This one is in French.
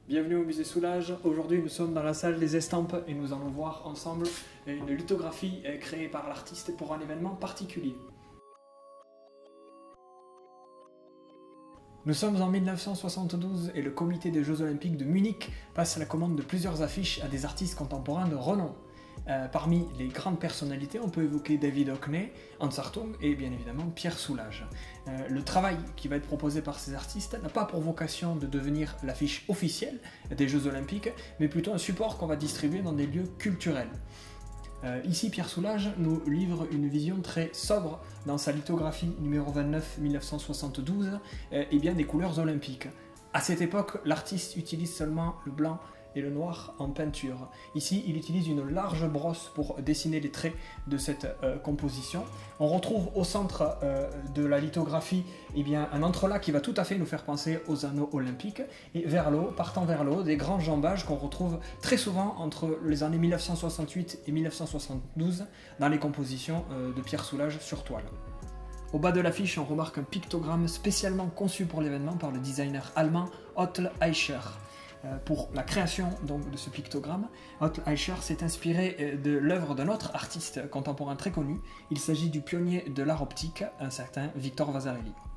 Bienvenue au musée Soulages. Aujourd'hui nous sommes dans la salle des estampes et nous allons voir ensemble une lithographie créée par l'artiste pour un événement particulier. Nous sommes en 1972 et le comité des Jeux Olympiques de Munich passe la commande de plusieurs affiches à des artistes contemporains de renom. Parmi les grandes personnalités, on peut évoquer David Hockney, Hans Hartung et bien évidemment Pierre Soulages. Le travail qui va être proposé par ces artistes n'a pas pour vocation de devenir l'affiche officielle des Jeux Olympiques, mais plutôt un support qu'on va distribuer dans des lieux culturels. Ici, Pierre Soulages nous livre une vision très sobre dans sa lithographie numéro 29 1972 et bien des couleurs olympiques. À cette époque, l'artiste utilise seulement le blanc et le noir en peinture. Ici, il utilise une large brosse pour dessiner les traits de cette composition. On retrouve au centre de la lithographie un entrelac qui va tout à fait nous faire penser aux anneaux olympiques. Et vers le haut, partant vers le haut, des grands jambages qu'on retrouve très souvent entre les années 1968 et 1972 dans les compositions de Pierre Soulages sur toile. Au bas de l'affiche, on remarque un pictogramme spécialement conçu pour l'événement par le designer allemand Otto Aischer. Pour la création donc, de ce pictogramme, Otto Aischer s'est inspiré de l'œuvre d'un autre artiste contemporain très connu. Il s'agit du pionnier de l'art optique, un certain Victor Vasarely.